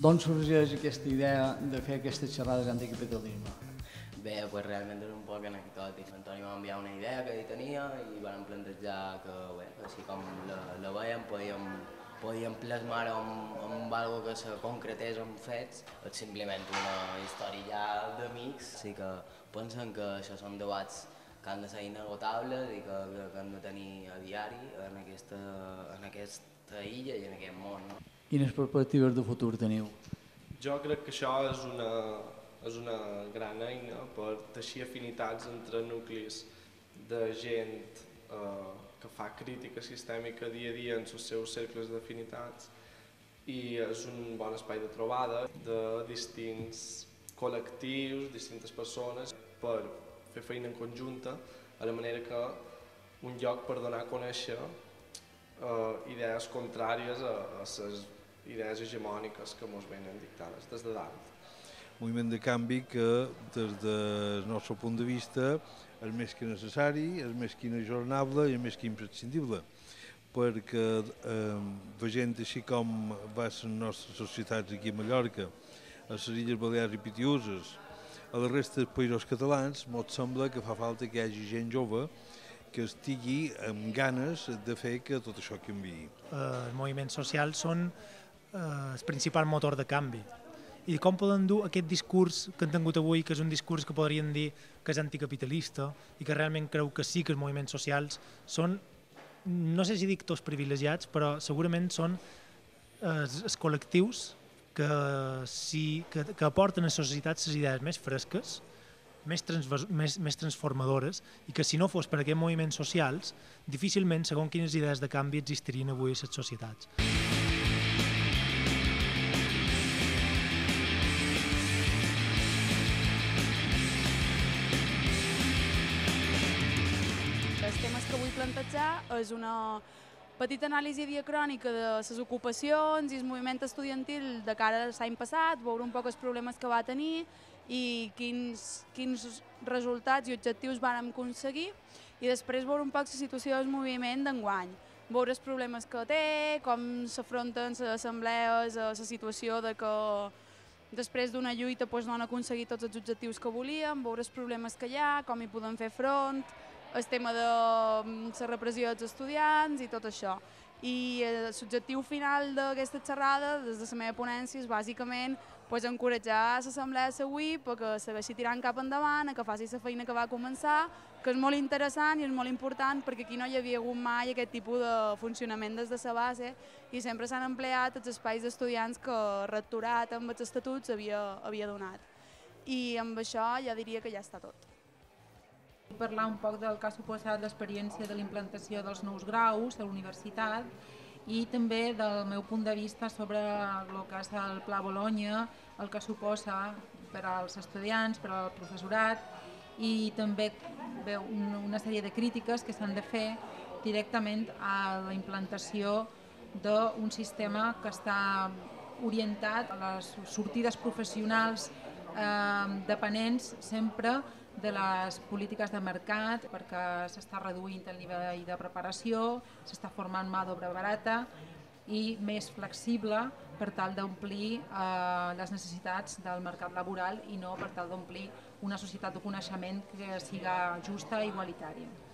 D'on sorgeix aquesta idea de fer aquestes xerrades d'anticapitalisme? Bé, pues realment és un poc anecdòtic. L'Antoni va enviar una idea que ell tenia i vam plantejar que, bé, que així com la veiem podíem plasmar-ho amb algo que se concretés en fets. És simplement una història ja d'amics, sí que pensen que això són debats que han de ser inagotables i que han de tenir a diari en aquesta illa i en aquest món. No? Quines perspectives de futur teniu? Jo crec que això és una gran eina per teixir afinitats entre nuclis de gent que fa crítica sistèmica dia a dia en els seus cercles d'afinitats i és un bon espai de trobada de distints col·lectius, distintes persones per fer feina en conjunta a la manera que un lloc per donar a conèixer idees contràries a les idees hegemòniques que ens venen dictades des de dalt. Moviment de canvi que des del nostre punt de vista és més que necessari, és més que inajornable i és més que imprescindible, perquè veient així com va les nostres societats aquí a Mallorca, a les Illes Balears i Pitiüses, a la resta dels països catalans, ens sembla que fa falta que hi hagi gent jove que estigui amb ganes de fer que tot això canviï. Els moviments socials són el principal motor de canvi. I com poden dur aquest discurs que han tingut avui, que és un discurs que podrien dir que és anticapitalista i que realment creu que sí que els moviments socials són, no sé si dic tots privilegiats, però segurament són els col·lectius que aporten a la societat les idees més fresques, més transformadores, i que si no fos per aquests moviments socials, difícilment, segons quines idees de canvi existirien avui a les societats. Els temes que vull plantejar és una petita anàlisi diacrònica de les ocupacions i el moviment estudiantil de cara a l'any passat, veure un poc els problemes que va tenir i quins resultats i objectius vàrem aconseguir, i després veure un poc la situació del moviment d'enguany, veure els problemes que té, com s'afronten les assemblees, la situació de que després d'una lluita no han aconseguit tots els objectius que volíem, veure els problemes que hi ha, com hi podem fer front, el tema de la repressió dels estudiants i tot això. I l'objectiu final d'aquesta xerrada, des de la meva ponència, és bàsicament encoratjar l'assemblea de avui perquè segueixi tirant cap endavant, que faci la feina que va començar, que és molt interessant i és molt important perquè aquí no hi havia hagut mai aquest tipus de funcionament des de la base i sempre s'han empleat els espais d'estudiants que el rectorat amb els estatuts havia donat. I amb això ja diria que ja està tot. Parlar un poc del que ha suposat l'experiència de l'implantació dels nous graus a la universitat i també del meu punt de vista sobre el que és el Pla Bologna, el que suposa per als estudiants, per al professorat i també una sèrie de crítiques que s'han de fer directament a la implantació d'un sistema que està orientat a les sortides professionals dependents sempre de les polítiques de mercat, perquè s'està reduint el nivell de preparació, s'està formant mà d'obra barata i més flexible per tal d'omplir les necessitats del mercat laboral i no per tal d'omplir una societat de coneixement que siga justa i igualitària.